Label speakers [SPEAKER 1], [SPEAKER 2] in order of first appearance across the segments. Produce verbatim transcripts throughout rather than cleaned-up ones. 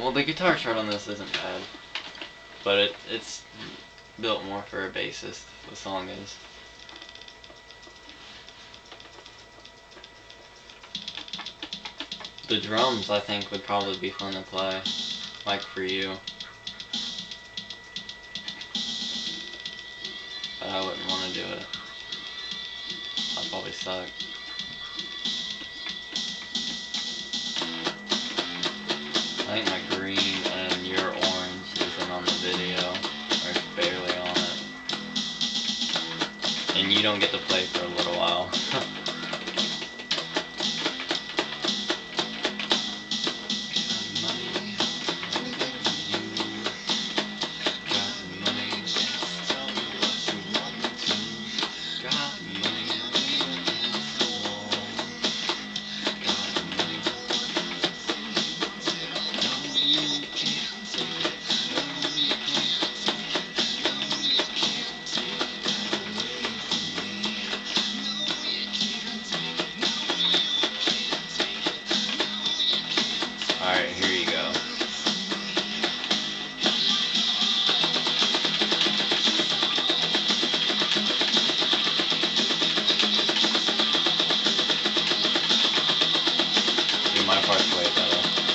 [SPEAKER 1] Well, the guitar chart on this isn't bad, but it it's built more for a bassist. The song is. The drums, I think, would probably be fun to play, like for you. But I wouldn't want to do it. I'd probably suck. I think my green and your orange isn't on the video, or it's barely on it. And you don't get to play for a little while. Alright, here you go. See, my part's way better.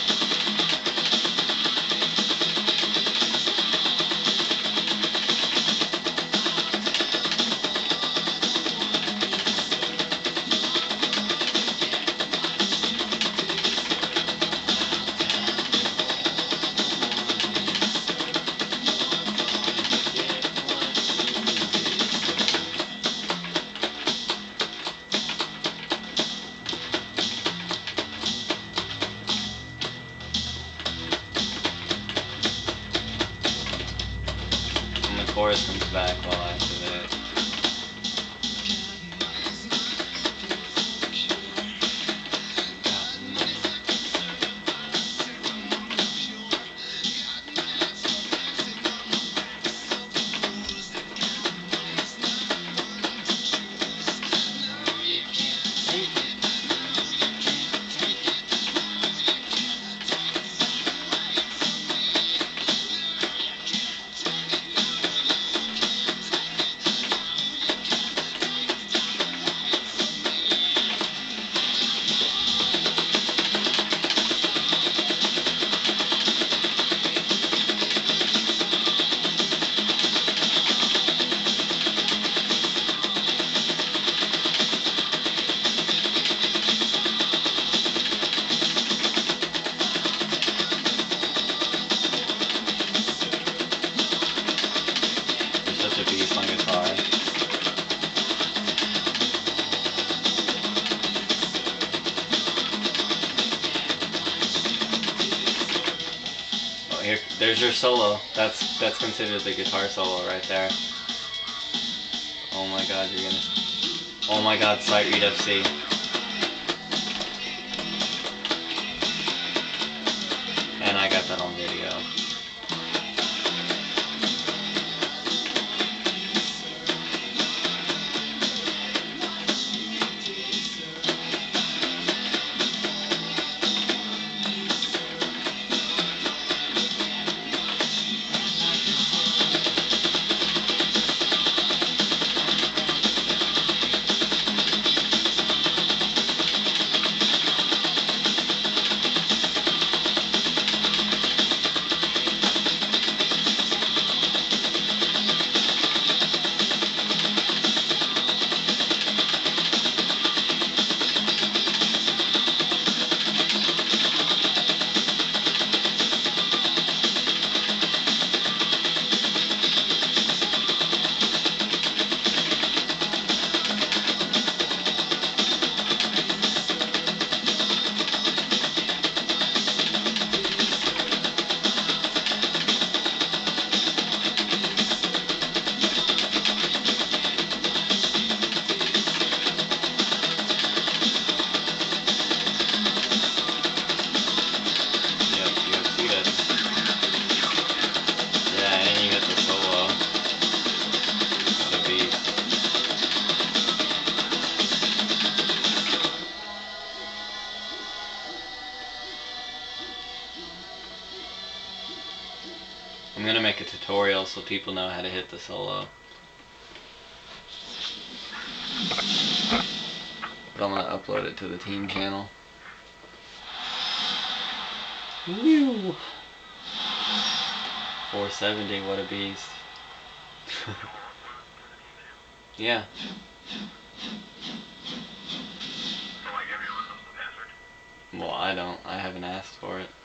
[SPEAKER 1] And the chorus comes back while I do that. You're such a beast on guitar. Oh, here, there's your solo. That's that's considered the guitar solo right there. Oh my god, you're gonna. Oh my god, sight read F C. And I got that on video. I'm gonna make a tutorial so people know how to hit the solo. But I'm gonna upload it to the team channel. Woo! four seventy, what a beast. Yeah. Well, I don't. I haven't asked for it.